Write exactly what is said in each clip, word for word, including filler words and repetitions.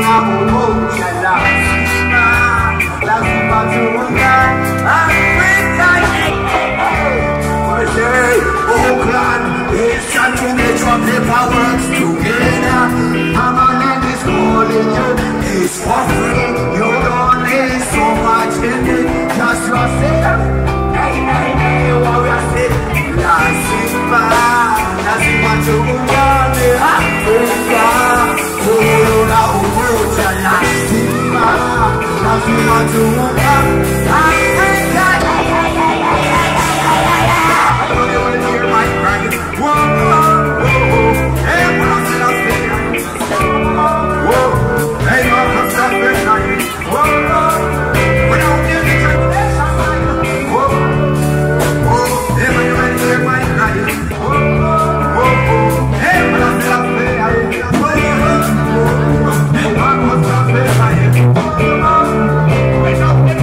na umoja lazima, lazima tuungane Afrika. Oakland is trying to get your paperwork together. Our land is calling you, it's for free. You don't need so much in it, just yourself. Hey, hey, hey, what we are saying? Lazima, lazima tuungane Afrika. Corona umoja lazima, lazima tuungane Afrika. Hey,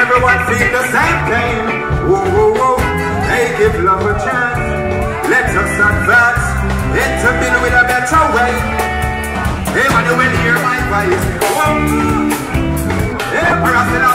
everyone feel the same pain. Whoa, whoa, whoa. Hey, give love a chance. Let us advance into build with a better way. Hey, man, you will hear my voice. Whoa. Hey,